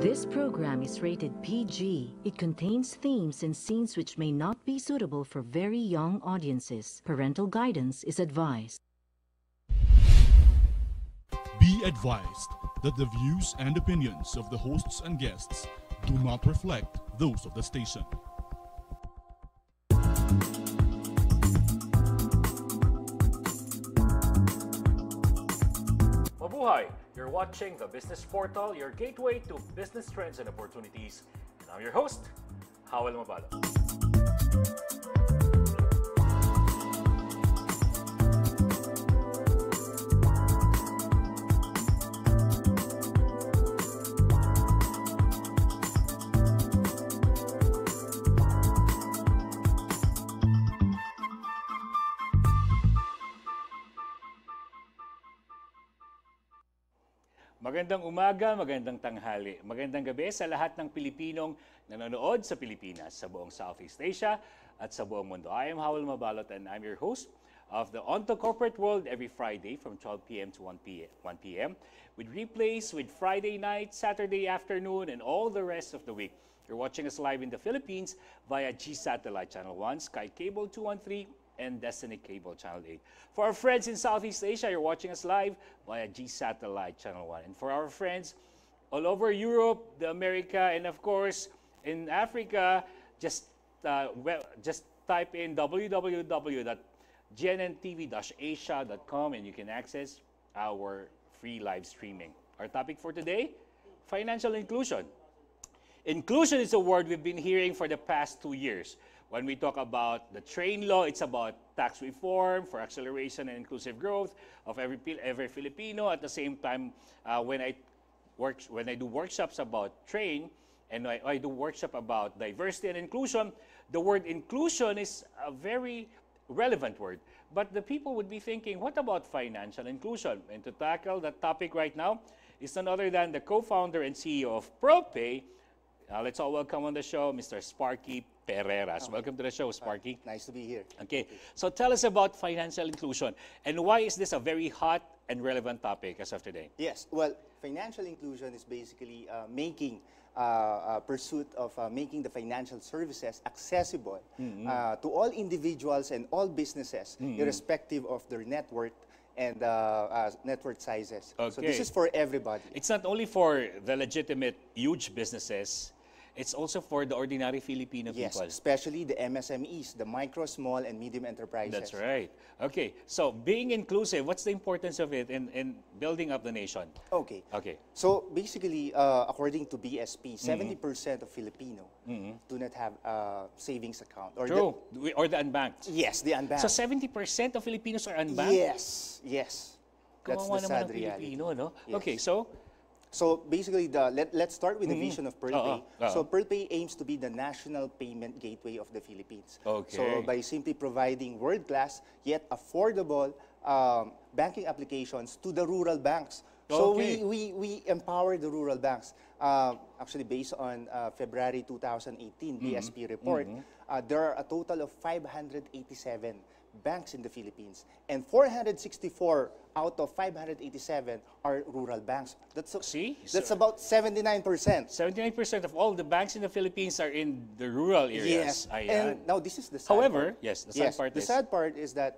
This program is rated PG. It contains themes and scenes which may not be suitable for very young audiences. Parental guidance is advised. Be advised that the views and opinions of the hosts and guests do not reflect those of the station. Mabuhay! You're watching the Business Portal, your gateway to business trends and opportunities. And I'm your host, Howell Mabalo. Magandang umaga, magandang tanghali, magandang gabi sa lahat ng Pilipinong nanonood sa Pilipinas, sa buong Southeast Asia at sa buong mundo. I am Howell Mabalot and I'm your host of the On to Corporate World every Friday from 12 p.m. to 1 p.m. with replays with Friday night, Saturday afternoon, and all the rest of the week. You're watching us live in the Philippines via G Satellite Channel 1, Sky Cable 213, and Destiny Cable Channel 8. For our friends in Southeast Asia, you're watching us live via G Satellite Channel 1. And for our friends all over Europe, the America, and of course in Africa, just type in www.gnnTV-asia.com and you can access our free live streaming. Our topic for today, financial inclusion. Inclusion is a word we've been hearing for the past 2 years. When we talk about the train law, it's about tax reform for acceleration and inclusive growth of every Filipino. At the same time, when I do workshops about train and I do workshop about diversity and inclusion, the word inclusion is a very relevant word. But the people would be thinking, what about financial inclusion? And to tackle that topic right now is none other than the co-founder and CEO of ProPay. Let's all welcome on the show, Mr. Sparky Perreras. Welcome to the show, Sparky. Nice to be here. Okay, so tell us about financial inclusion and why is this a very hot and relevant topic as of today? Yes, well, financial inclusion is basically making pursuit of making the financial services accessible to all individuals and all businesses, irrespective of their net worth and net worth sizes. Okay. So this is for everybody. It's not only for the legitimate huge businesses, it's also for the ordinary Filipino Yes, people. especially the MSMEs, the micro, small, and medium enterprises. That's right. Okay, so being inclusive, what's the importance of it in building up the nation? Okay. Okay. So basically, according to BSP, 70% of Filipino do not have a savings account. Or True. Or the unbanked. Yes, the unbanked. So 70% of Filipinos are unbanked? Yes, yes. That's Kawawa the naman sad ang reality. Filipino, no? Yes. Okay, so So basically, let's start with the vision of PearlPay. Uh-oh. So PearlPay aims to be the national payment gateway of the Philippines. Okay. So by simply providing world-class yet affordable banking applications to the rural banks. So Okay. we empower the rural banks. Actually, based on February 2018 BSP report, there are a total of 587 banks in the Philippines, and 464 out of 587 are rural banks. That's about 79%. 79% of all the banks in the Philippines are in the rural areas. Yes, and now this is the sad However, part. yes, the sad part the is... sad part is that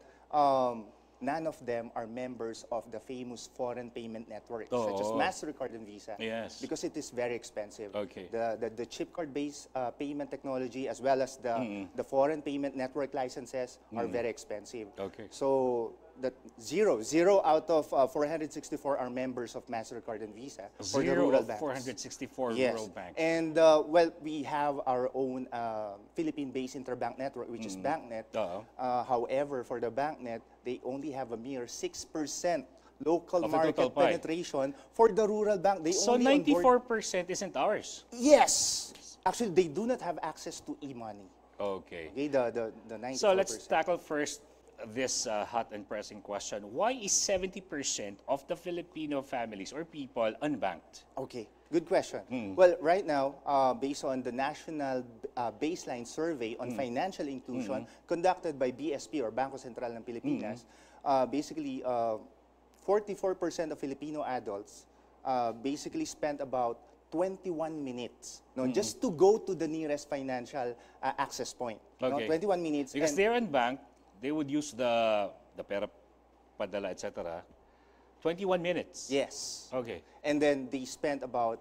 none of them are members of the famous foreign payment networks, such as MasterCard and Visa. Yes. Because it is very expensive. Okay. The chip card-based payment technology, as well as the foreign payment network licenses, are very expensive. Okay. So that zero out of 464 are members of MasterCard and Visa for the Zero rural of banks. 464 Yes. rural banks. And well, we have our own Philippine-based interbank network, which is BankNet. However, for the BankNet, they only have a mere 6% local Of the market total pie. penetration for the rural bank. They So only onboard- 94% isn't ours. Yes. Actually, they do not have access to e-money. Okay. Okay, the 94%. So let's tackle first this hot and pressing question. Why is 70% of the Filipino families or people unbanked? Okay, good question. Well, right now, based on the National Baseline Survey on Financial Inclusion conducted by BSP or Bangko Sentral ng Pilipinas, basically 44% of Filipino adults basically spent about 21 minutes. No, just to go to the nearest financial access point. No, Okay. 21 minutes. Because and- they're in bank, they would use the pera padala, etc. 21 minutes. Yes. Okay. And then they spent about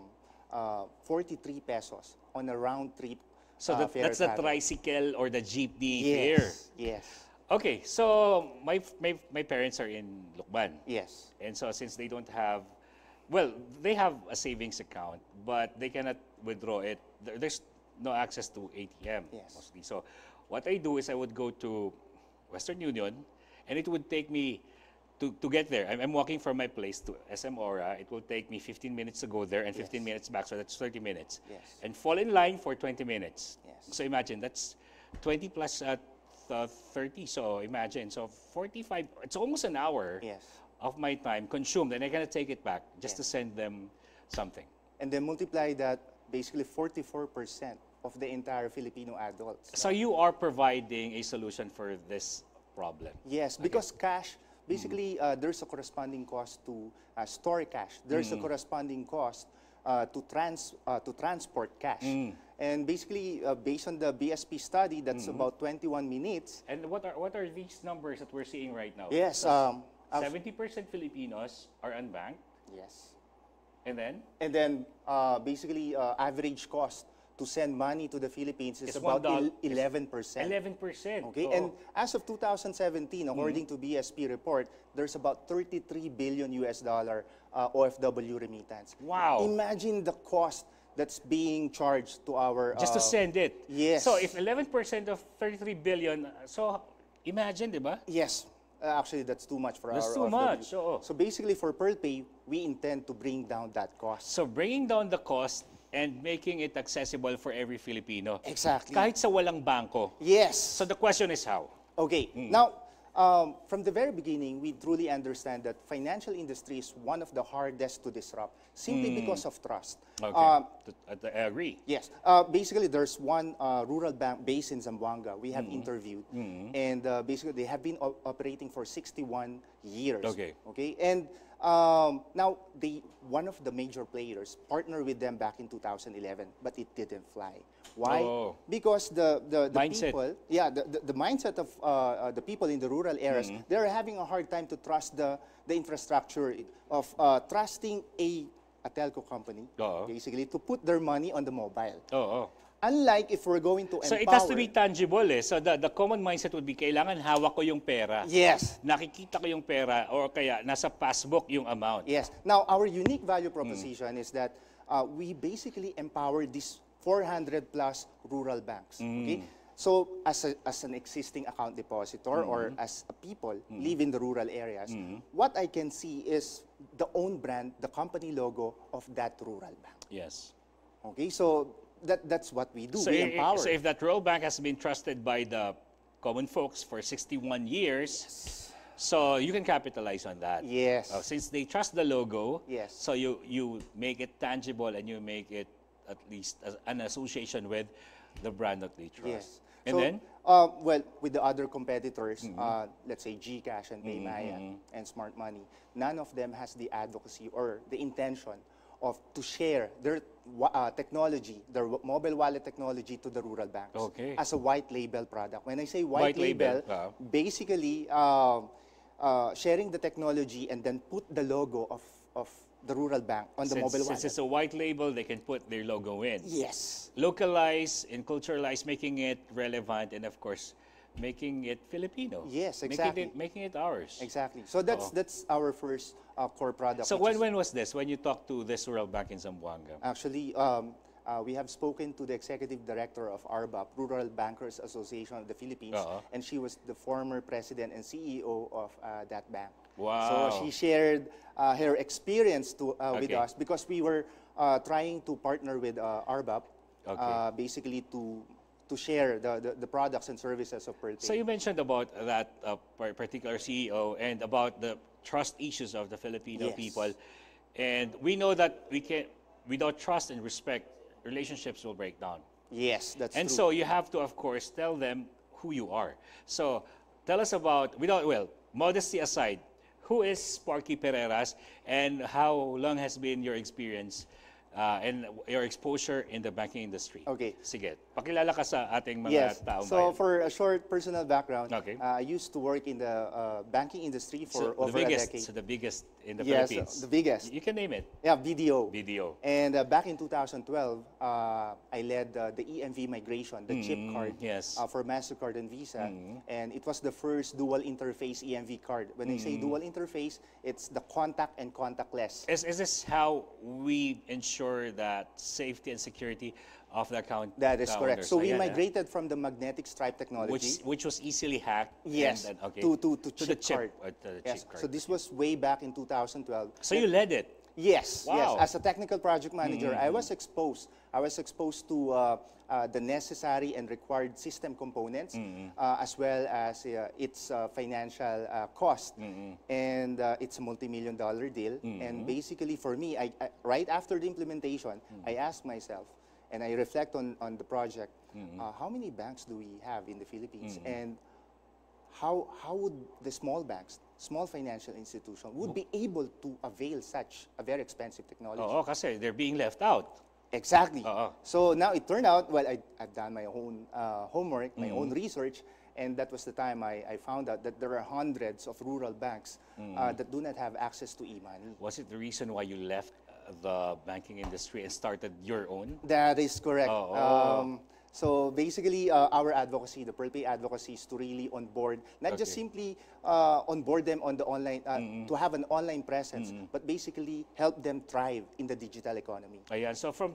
43 pesos on a round trip. So fare that's the travel. tricycle or the jeepney fare. Yes. Yes. Okay, so my parents are in Lukban. Yes. And so since they don't have, well, they have a savings account, but they cannot withdraw it. There's no access to ATM Yes. mostly. So what I do is I would go to Western Union, and it would take me to get there. I'm walking from my place to SM Aura. It will take me 15 minutes to go there and 15 Yes. minutes back, so that's 30 minutes. Yes. And fall in line for 20 minutes. Yes. So imagine, that's 20 plus 30, so imagine. So 45, it's almost an hour Yes. of my time consumed, and I cannot take it back just to Yes. send them something. And then multiply that, basically 44% of the entire Filipino adults. So you are providing a solution for this problem. Yes, because cash, basically, there's a corresponding cost to store cash. There's a corresponding cost to transport cash. And basically, based on the BSP study, that's about 21 minutes. And what are these numbers that we're seeing right now? Yes. 70% Filipinos are unbanked, Yes. and then And then, basically, average cost to send money to the Philippines is It's about $1. 11%. 11%. Okay, Oo. and as of 2017, according to BSP report, there's about 33 billion US dollar OFW remittance. Wow. Imagine the cost that's being charged to our Just to send it. yes. So if 11% of 33 billion, so imagine, di ba? Yes. Actually, that's too much for That's our too OFW. much, oo. So basically, for Pearl Pay, we intend to bring down that cost. So bringing down the cost and making it accessible for every Filipino. Exactly. Kahit sa walang bangko. Yes. So the question is how? Okay. Now, from the very beginning, we truly understand that financial industry is one of the hardest to disrupt, simply because of trust. Okay, I agree. Yes. Basically, there's one rural bank based in Zamboanga we have interviewed. And basically, they have been operating for 61 years. Okay. Okay. And now, one of the major players partnered with them back in 2011, but it didn't fly. Why? Oh. Because the Mindset. people, yeah, the mindset of the people in the rural areas, they're having a hard time to trust the infrastructure of trusting a telco company, Oo. basically, to put their money on the mobile. Oo. Unlike if we're going to So empower... it has to be tangible eh. So the common mindset would be, kailangan hawak ko yung pera. Yes. Nakikita ko yung pera or kaya nasa passbook yung amount. Yes. Now, our unique value proposition is that we basically empower these 400 plus rural banks. Okay? So, as an existing account depositor or as a people live in the rural areas, what I can see is the own brand, the company logo of that rural bank. Yes. Okay? So, that's what we do. So, we empower. so if that rural bank has been trusted by the common folks for 61 years, so you can capitalize on that. Yes. Since they trust the logo, Yes. so you make it tangible and you make it at least an association with the brand that they trust. Yes. And so, then? well, with the other competitors, let's say GCash and PayMaya and Smart Money, none of them has the advocacy or the intention to share their technology, their mobile wallet technology to the rural banks Okay. as a white label product. When I say white, White label, label, basically sharing the technology and then put the logo of the rural bank on the mobile wallet. Since it's a white label, they can put their logo in. Yes. Localize and culturalize, making it relevant, and of course, making it Filipino. Yes, exactly. Making it ours. Exactly. So that's our first core product. So which is- when was this? When you talked to this rural bank in Zamboanga? Actually, we have spoken to the executive director of RBAP, Rural Bankers Association of the Philippines, and she was the former president and CEO of that bank. Wow. So she shared her experience with Okay. us because we were trying to partner with RBAP, Okay. basically to share the products and services of Pearl Pay. So you mentioned about that particular CEO and about the trust issues of the Filipino Yes. people. And we know that without trust and respect, relationships will break down. Yes, that's And true. so you have to, of course, tell them who you are. So tell us about, modesty aside, who is Sparky Perreras and how long has been your experience and your exposure in the banking industry. Okay. Sige, pakilala ka sa ating mga Yes. taong So bayan. for a short personal background, Okay. I used to work in the banking industry for over a decade. So the biggest in the Yes, Philippines. the biggest. You can name it. Yeah, BDO. BDO. And back in 2012, I led the EMV migration, the chip card yes. for MasterCard and Visa. And it was the first dual interface EMV card. When I say dual interface, it's the contact and contactless. Is this how we ensure that safety and security of the account? That is correct. holders? So we Ayan, migrated from the magnetic stripe technology. which was easily hacked. Yes, and then, okay, to the chip chip, card. the Yes. chip card. So this was way back in 2012. So you led it. Yes, Wow. yes. As a technical project manager, I was exposed. I was exposed to the necessary and required system components, as well as its financial cost. And it's a multi-million-dollar deal. And basically, for me, right after the implementation, I asked myself, and I reflect on the project, how many banks do we have in the Philippines? And how would the small banks, small financial institution, would be able to avail such a very expensive technology? Oo, kasi they're being left out. Exactly. Oo. So now it turned out, well, I've done my own homework, my own research, and that was the time I found out that there are hundreds of rural banks that do not have access to e-money. Was it the reason why you left the banking industry and started your own? That is correct. Oh. So basically, our advocacy, the PearlPay advocacy, is to really onboard, not just Okay. simply onboard them on the online, to have an online presence, but basically help them thrive in the digital economy. Ayan, so from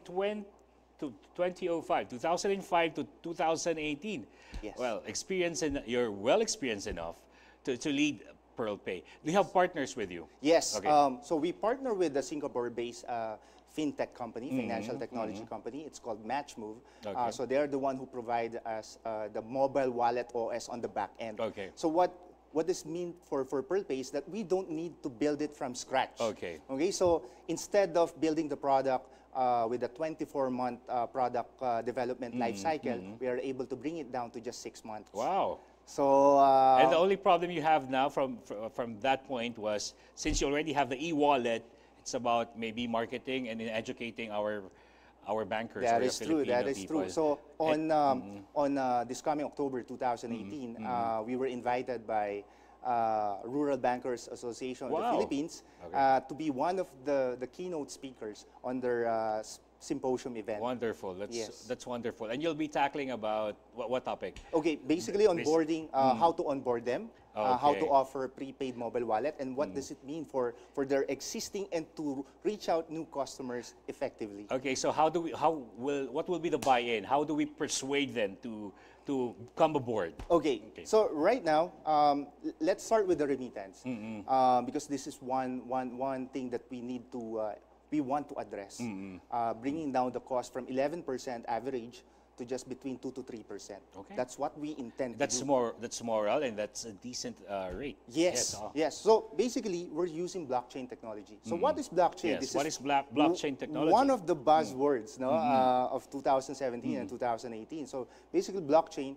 2005 to 2018, Yes. well, you're well experienced enough to lead PearlPay. Do you have partners with you? Yes. Okay. So we partner with the Singapore-based fintech company, financial technology company. It's called MatchMove. Okay. So they're the one who provide us the mobile wallet OS on the back end. Okay. So what this means for PearlPay is that we don't need to build it from scratch. Okay. Okay. So instead of building the product with a 24-month product development life cycle, we are able to bring it down to just 6 months. Wow. So And the only problem you have now from that point was, since you already have the e-wallet, it's about maybe marketing and educating our bankers. that or is your true. Filipino That is people. true. So on this coming October 2018, we were invited by Rural Bankers Association of the Wow. Philippines Okay. to be one of the keynote speakers on their symposium event. Wonderful. Yes. That's wonderful. And you'll be tackling about what topic? Okay, basically onboarding, how to onboard them, how to Okay. offer prepaid mobile wallet, and what does it mean for their existing and to reach out new customers effectively. Okay, so what will be the buy-in? How do we persuade them to come aboard? Okay. So right now, let's start with the remittance, because this is one thing that we need to we want to address, bringing down the cost from 11% average to just between 2 to 3%. Okay. That's what we intend That's to do. more. That's moral, and that's a decent rate. Yes, yes. So basically, we're using blockchain technology. So what is blockchain? Yes, what is blockchain technology? One of the buzzwords of 2017 and 2018. So basically, blockchain,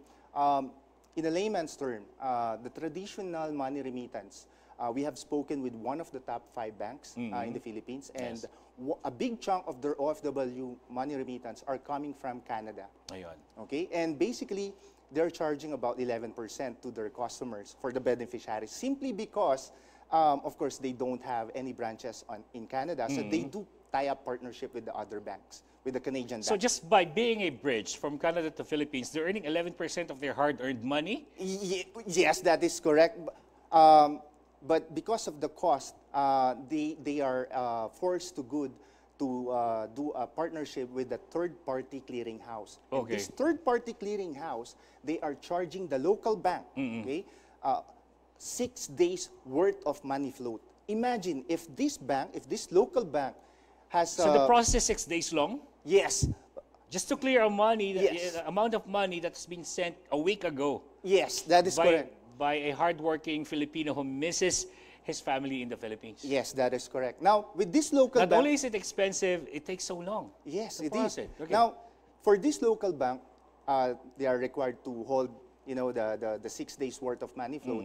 in a layman's term, the traditional money remittance. We have spoken with one of the top 5 banks in the Philippines, and a big chunk of their OFW money remittance are coming from Canada. Ayun. Okay, and basically, they're charging about 11% to their customers for the beneficiaries, simply because, of course, they don't have any branches in Canada, so they do tie up partnership with the other banks, with the Canadian So banks. just by being a bridge from Canada to Philippines, they're earning 11% of their hard-earned money? Yes, that is correct. But because of the cost, they are forced to do a partnership with a third-party clearinghouse. And Okay. this third-party clearinghouse, they are charging the local bank, okay, 6 days worth of money float. Imagine if this local bank has So the process is 6 days long? yes, Just to clear Yes. the amount of money that's been sent a week ago yes, that is correct. by a hardworking Filipino who misses his family in the Philippines. Yes, that is correct. Now, with this local Not bank, only is it expensive, it takes so long. yes, to it is. process. Okay. Now, for this local bank, they are required to hold, the 6 days worth of money float,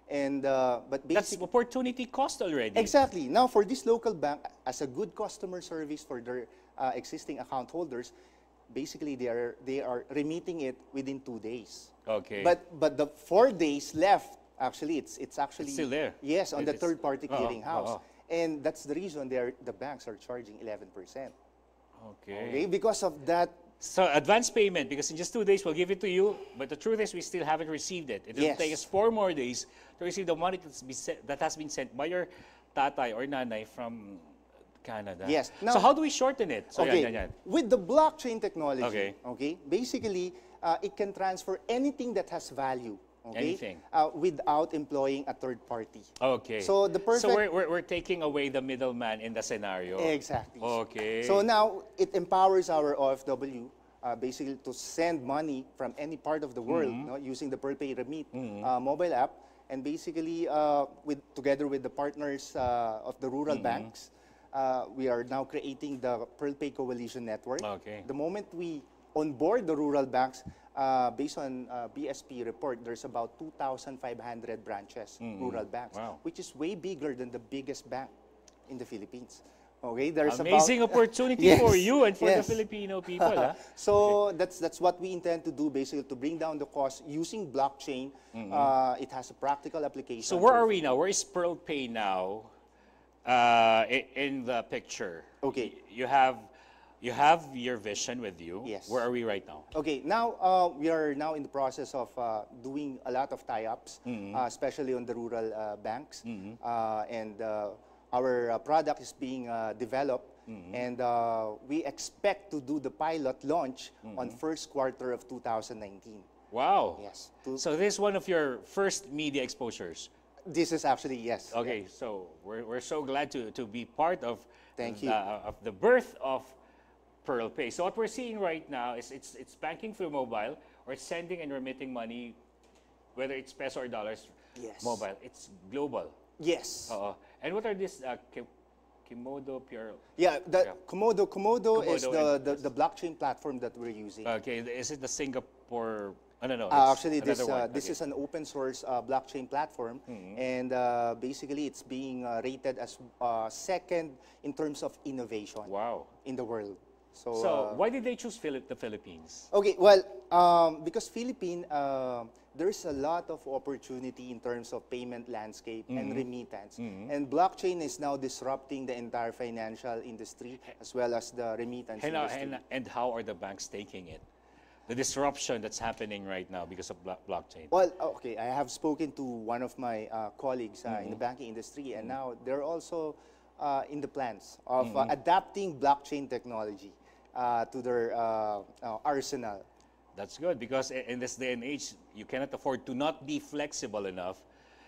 And but That's basically, opportunity cost already. exactly. Now, for this local bank, as a good customer service for their existing account holders, basically they are remitting it within 2 days. Okay. But the 4 days left, actually, it's actually It's still there. Yes, on the It's- third-party uh-huh, clearing house, uh-huh. and that's the reason the banks are charging 11%. Okay. Okay, because of that. So advance payment, because in just 2 days we'll give it to you, but the truth is we still haven't received it. It will Yes. take us 4 more days to receive the money that has been sent by your tatay or nanay from Canada. Yes. So Now- how do we shorten it? So Okay, yan. with the blockchain technology, Okay. basically, it can transfer anything that has value, okay, Anything. without employing a third party. Okay. So the perfect. So we're taking away the middleman in the scenario. Exactly. Okay. So now it empowers our OFW basically to send money from any part of the world, Mm-hmm. no, using the Pearl Pay Remit mobile app, and basically together with the partners of the rural Mm-hmm. banks, we are now creating the Pearl Pay Coalition Network. Okay. The moment we onboard the rural banks, based on BSP report, there's about 2,500 branches, rural banks, Wow. which is way bigger than the biggest bank in the Philippines. Okay, there's Amazing about, opportunity Yes, for you and for the yes. Filipino people. Huh? So that's what we intend to do, basically, to bring down the cost using blockchain. It has a practical application. So where are we now? Where is Pearl Pay now in the picture? Okay. You have your vision with you. Yes. Where are we right now? Okay, now we are now in the process of doing a lot of tie-ups, especially on the rural banks, and our product is being developed, and we expect to do the pilot launch on first quarter of 2019. Wow. Yes. So this is one of your first media exposures. This is actually, yes. Okay, so we're so glad to be part of Thank you. of the birth of Pearl Pay. So what we're seeing right now is it's banking through mobile, or it's sending and remitting money, whether it's peso or dollars. Yes. Mobile. It's global. Yes. And what are these Kimodo Pure? Yeah, Yeah. Komodo is Komodo the blockchain platform that we're using. Okay, is it the Singapore? I don't know. Actually, this Okay. is an open source blockchain platform, and basically it's being rated as second in terms of innovation Wow. in the world. So why did they choose the Philippines? Okay, well, because there's a lot of opportunity in terms of payment landscape and remittance. And blockchain is now disrupting the entire financial industry as well as the remittance industry. And how are the banks taking it? The disruption that's happening right now because of blockchain. Well, okay, I have spoken to one of my colleagues in the banking industry, and now they're also in the plans of adapting blockchain technology to their arsenal. That's good, because in this day and age, you cannot afford to not be flexible enough,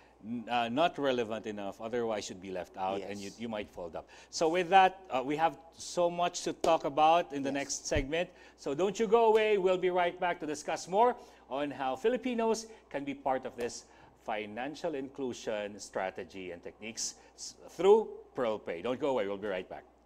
not relevant enough, otherwise you'd be left out and Yes. you might fold up. So with that, we have so much to talk about in the next segment. So don't you go away. We'll be right back to discuss more on how Filipinos can be part of this financial inclusion strategy and techniques through Pearl Pay. Don't go away. We'll be right back.